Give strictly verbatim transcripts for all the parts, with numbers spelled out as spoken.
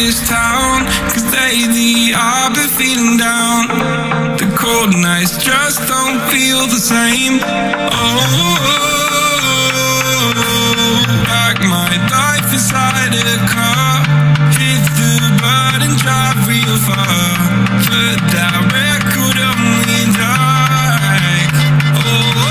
this town, 'cause lately I've been feeling down. The cold nights just don't feel the same. Oh, like my life inside a car, hit the button, drive real far, but that record on me die. Oh,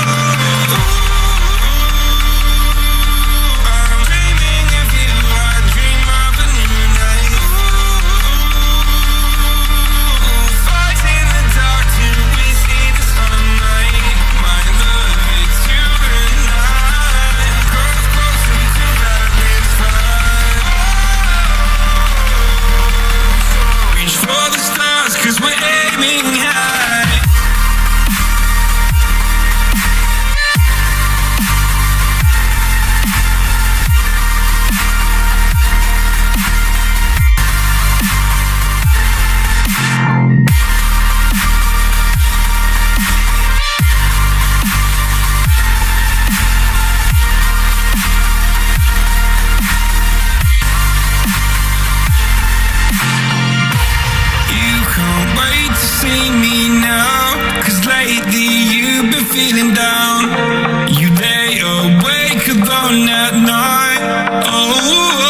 feeling down. You lay awake alone at night. Oh,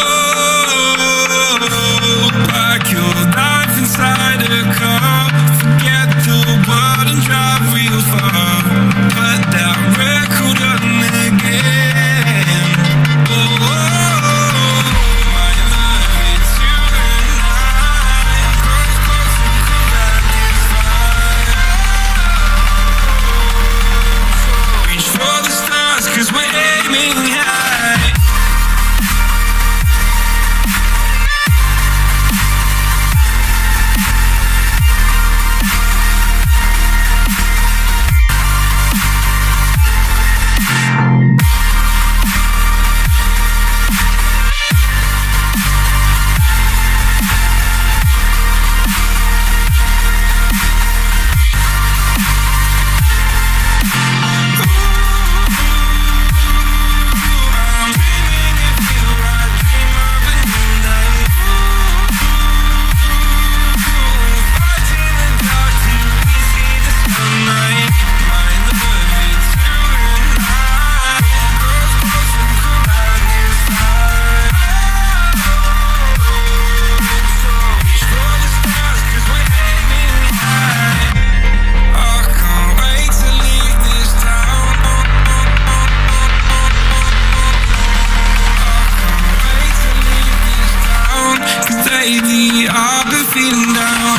like your life inside a car. Forget the world and drive real far, but that record on again. Oh, my love, it's you and I. Close, close, and come back this far. Reach for the stars, 'cause we're aiming high. Lately I've been feeling down.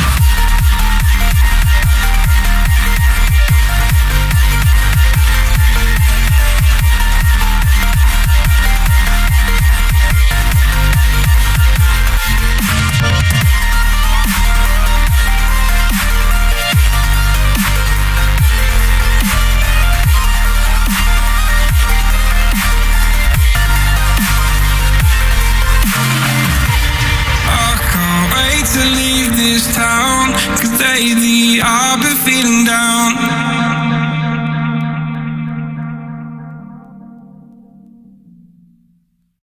To leave this town, 'cause lately I've been feeling down.